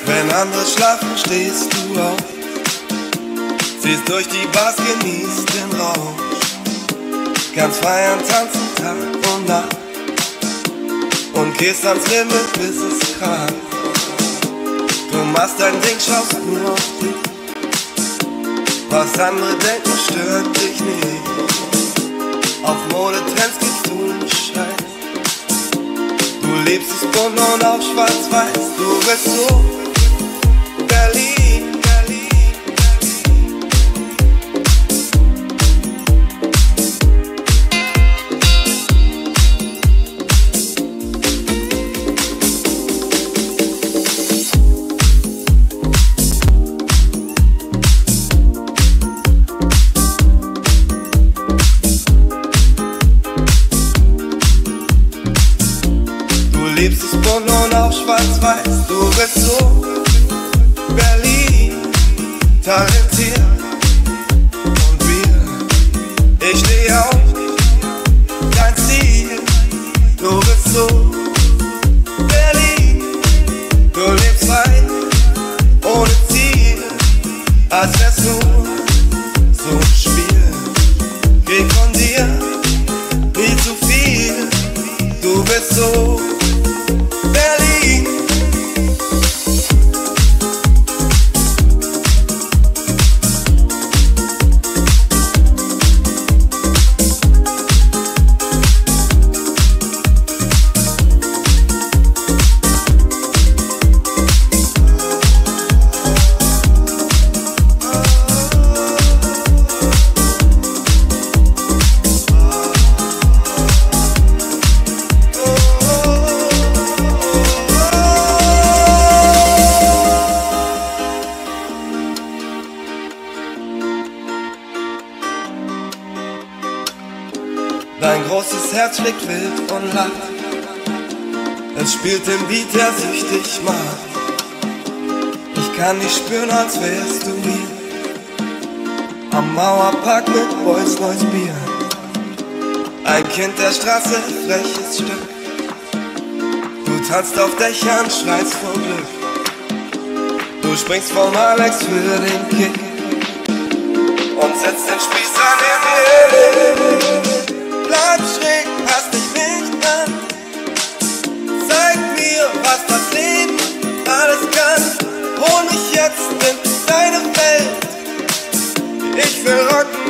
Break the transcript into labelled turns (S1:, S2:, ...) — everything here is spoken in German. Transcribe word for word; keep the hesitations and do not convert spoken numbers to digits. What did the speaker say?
S1: Wenn andere schlafen, stehst du auf, ziehst durch die Bars, genießt den Rausch, kannst feiern, tanzen Tag und Nacht und gehst ans Limit, bis es kracht. Du machst dein Ding, schaust nur auf dich, was andere denken, stört dich nicht. Auf Modetrends gibst du einen Scheiß, du liebst es bunt und auch schwarz-weiß. Du bist so Berlin, Berlin, du liebst es bunt und auch schwarz-weiß. Du bist so Berlin, talentiert und real. Ich steh auf dein Ziel. Du bist so Berlin, du lebst frei, ohne Ziel, als wär's nur so ein Spiel. Krieg von dir nie zu viel. Du bist so Berlin. Dein großes Herz schlägt wild und lacht, es spielt den Beat, der süchtig macht. Ich kann dich spüren, als wärst du hier am Mauerpark mit Boys Neues Bier. Ein Kind der Straße, freches Stück, du tanzt auf Dächern, schreist vor Glück. Du springst vom Alex für den Kick und setzt den Spieß an den Himmel. Bleib schräg, pass dich nicht an, zeig mir, was das Leben alles kann. Hol mich jetzt in deine Welt, ich will rocken.